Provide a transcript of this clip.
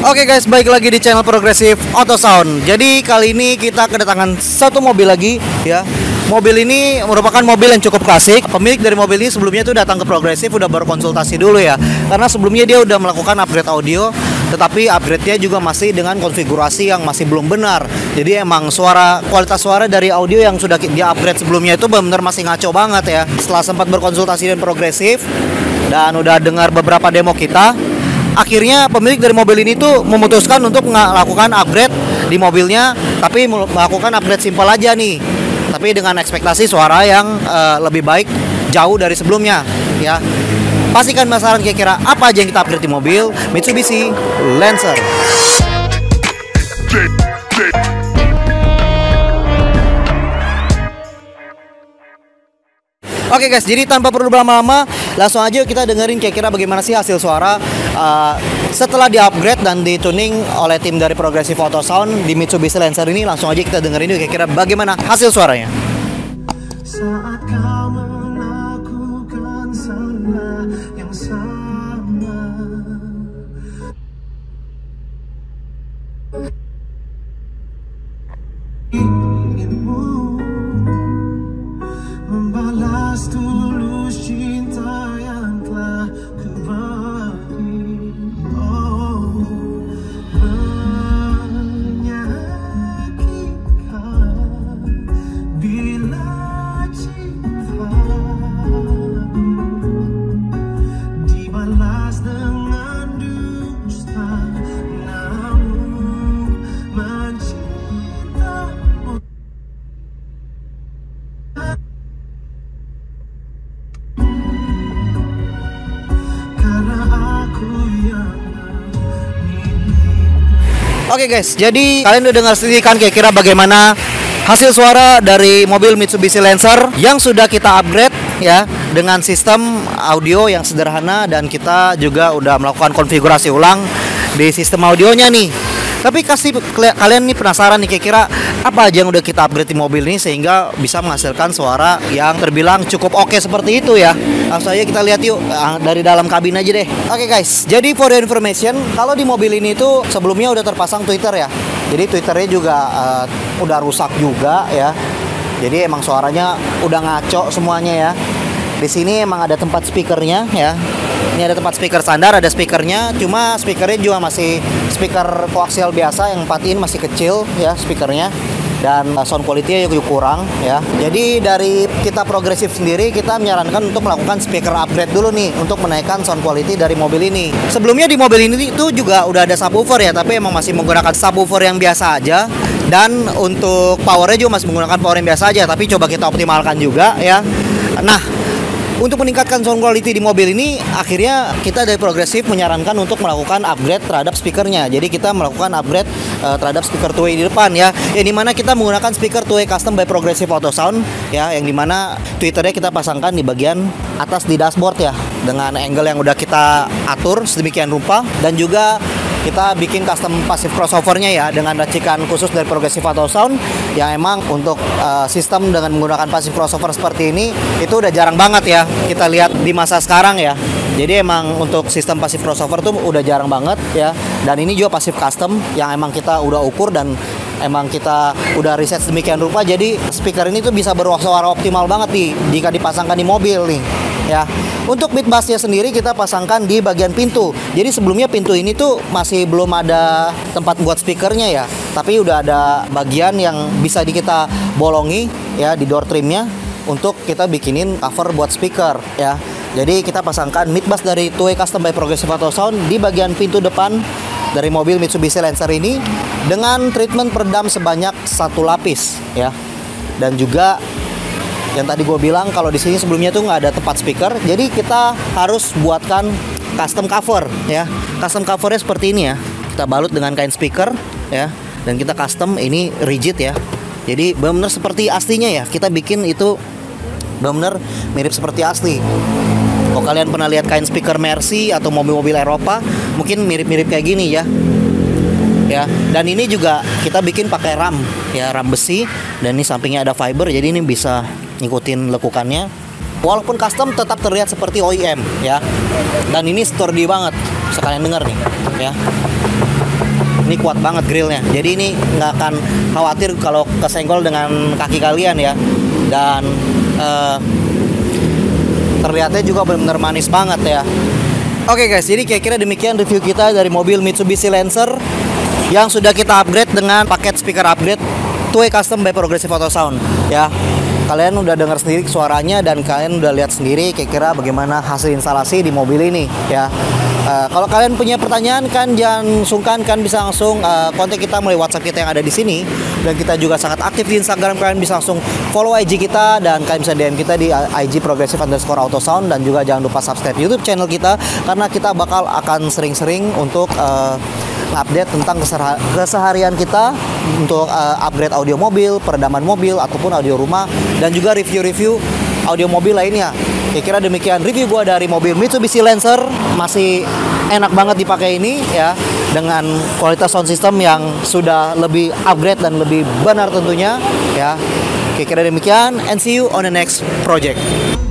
Oke guys, balik lagi di channel Progresif Auto Sound. Jadi kali ini kita kedatangan satu mobil lagi ya. Mobil ini merupakan mobil yang cukup klasik. Pemilik dari mobil ini sebelumnya itu datang ke Progresif udah berkonsultasi dulu ya. Karena sebelumnya dia udah melakukan upgrade audio, tetapi upgrade-nya juga masih dengan konfigurasi yang masih belum benar. Jadi emang kualitas suara dari audio yang sudah dia upgrade sebelumnya itu benar-benar masih ngaco banget ya. Setelah sempat berkonsultasi dengan Progresif dan udah dengar beberapa demo kita, akhirnya pemilik dari mobil ini tuh memutuskan untuk melakukan upgrade di mobilnya, tapi melakukan upgrade simpel aja nih, tapi dengan ekspektasi suara yang lebih baik jauh dari sebelumnya ya. Pastikan penasaran kira-kira apa aja yang kita upgrade di mobil Mitsubishi Lancer. Oke guys, jadi tanpa perlu berlama-lama, langsung aja kita dengerin kira-kira bagaimana sih hasil suara setelah di-upgrade dan di-tuning oleh tim dari Progresif Auto Sound di Mitsubishi Lancer ini. Langsung aja kita dengerin yuk kira-kira bagaimana hasil suaranya. Saat kau melakukan salah yang sama, inginmu membalas tulus cinta yang telah ku beri. Oh, menyakitkan bila cinta dibalas dengan dusta, namun mencintamu karena aku yang Oke guys, jadi kalian udah dengar sendiri kan kira-kira bagaimana hasil suara dari mobil Mitsubishi Lancer yang sudah kita upgrade ya, dengan sistem audio yang sederhana, dan kita juga udah melakukan konfigurasi ulang di sistem audionya nih. Tapi kalian nih penasaran nih kira-kira apa aja yang udah kita upgrade di mobil ini sehingga bisa menghasilkan suara yang terbilang cukup oke seperti itu ya. Langsung aja kita lihat yuk dari dalam kabin aja deh. Oke guys, jadi for your information, kalau di mobil ini tuh sebelumnya udah terpasang tweeter ya. Jadi tweeternya juga udah rusak juga ya. Jadi emang suaranya udah ngaco semuanya ya. Di sini emang ada tempat speakernya ya. Ini ada tempat speaker standar, ada speakernya. Cuma speakernya juga masih speaker koaksial biasa yang 4 in, masih kecil ya speakernya. Dan sound quality-nya juga kurang ya. Jadi dari kita Progresif sendiri, kita menyarankan untuk melakukan speaker upgrade dulu nih untuk menaikkan sound quality dari mobil ini. Sebelumnya di mobil ini itu juga udah ada subwoofer ya, tapi emang masih menggunakan subwoofer yang biasa aja. Dan untuk powernya juga masih menggunakan power yang biasa aja, tapi coba kita optimalkan juga ya. Nah, untuk meningkatkan sound quality di mobil ini, akhirnya kita dari Progresif menyarankan untuk melakukan upgrade terhadap speakernya. Jadi kita melakukan upgrade terhadap speaker two-way di depan ya. Yang dimana kita menggunakan speaker two-way custom by Progresif Auto Sound ya, yang dimana tweeternya kita pasangkan di bagian atas di dashboard ya, dengan angle yang udah kita atur sedemikian rupa, dan juga kita bikin custom passive crossovernya ya dengan racikan khusus dari Progresif Auto Sound yang emang untuk sistem dengan menggunakan passive crossover seperti ini itu udah jarang banget ya kita lihat di masa sekarang ya. Jadi emang untuk sistem passive crossover tuh udah jarang banget ya. Dan ini juga passive custom yang emang kita udah ukur dan emang kita udah riset sedemikian rupa. Jadi speaker ini tuh bisa bersuara optimal banget nih jika dipasangkan di mobil nih ya. Untuk mid bassnya sendiri kita pasangkan di bagian pintu. Jadi sebelumnya pintu ini tuh masih belum ada tempat buat speakernya ya, tapi udah ada bagian yang bisa kita bolongi ya di door trimnya untuk kita bikinin cover buat speaker ya. Jadi kita pasangkan mid bass dari two-way custom by Progresif Auto Sound di bagian pintu depan dari mobil Mitsubishi Lancer ini dengan treatment peredam sebanyak 1 lapis ya. Dan juga yang tadi gue bilang kalau di sini sebelumnya tuh nggak ada tempat speaker, jadi kita harus buatkan custom cover ya. Custom covernya seperti ini ya, kita balut dengan kain speaker ya, dan kita custom ini rigid ya. Jadi benar-benar seperti aslinya ya, kita bikin itu benar-benar mirip seperti asli. Kalau kalian pernah lihat kain speaker Mercy atau mobil-mobil Eropa, mungkin mirip-mirip kayak gini ya. Ya, dan ini juga kita bikin pakai ram ya, ram besi, dan ini sampingnya ada fiber, jadi ini bisa ngikutin lekukannya. Walaupun custom tetap terlihat seperti OEM ya. Dan ini sturdy banget. Sekalian dengar nih ya. Ini kuat banget grillnya. Jadi ini nggak akan khawatir kalau kesenggol dengan kaki kalian ya. Dan terlihatnya juga benar-benar manis banget ya. Oke guys, jadi kira-kira demikian review kita dari mobil Mitsubishi Lancer yang sudah kita upgrade dengan paket speaker upgrade two-way custom by Progressive Auto Sound ya. Kalian udah dengar sendiri suaranya dan kalian udah lihat sendiri kira-kira bagaimana hasil instalasi di mobil ini ya. Kalau kalian punya pertanyaan kan jangan sungkan, kan bisa langsung kontak kita melalui WhatsApp kita yang ada di sini, dan kita juga sangat aktif di Instagram. Kalian bisa langsung follow IG kita dan kalian bisa DM kita di IG Progressive_Autosound, dan juga jangan lupa subscribe YouTube channel kita karena kita bakal akan sering-sering untuk update tentang keseharian kita untuk upgrade audio mobil, peredaman mobil ataupun audio rumah, dan juga review-review audio mobil lainnya. Kira-kira demikian review gua dari mobil Mitsubishi Lancer, masih enak banget dipakai ini ya, dengan kualitas sound system yang sudah lebih upgrade dan lebih benar tentunya ya. Kira-kira demikian, and see you on the next project.